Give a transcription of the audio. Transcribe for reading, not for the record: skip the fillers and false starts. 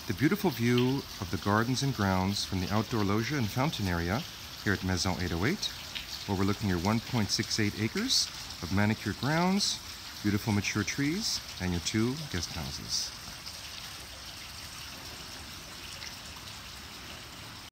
The beautiful view of the gardens and grounds from the outdoor loggia and fountain area here at Maison 808, overlooking your 1.68 acres of manicured grounds, beautiful mature trees, and your 2 guest houses.